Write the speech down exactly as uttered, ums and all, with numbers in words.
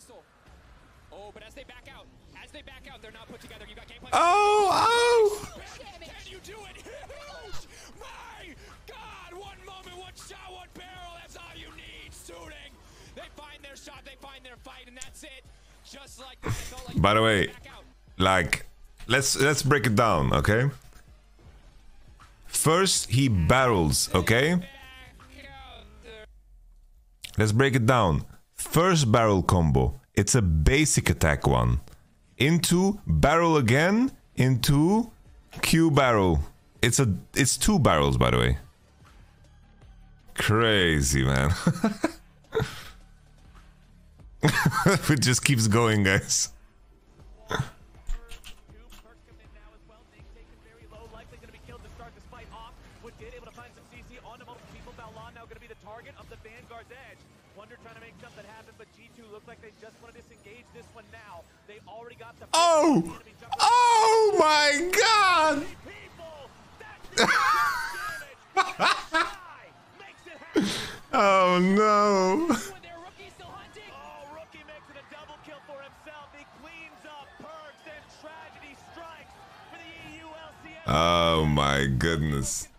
Oh, but as they back out, as they back out, they're not put together. You got game plan. Oh, oh! Can you do it? Huge! My God! One moment, one shot, one barrel. That's all you need. Shooting. They find their shot, they find their fight, and that's it. Just like that. Like By the way, like, let's let's break it down, okay? First, he barrels, okay? Let's break it down. First barrel combo. It's a basic attack one. Into barrel again, into Q barrel. It's a it's two barrels, by the way. Crazy, man. It just keeps going, guys. Oh! Oh my God! Oh no! Oh my goodness.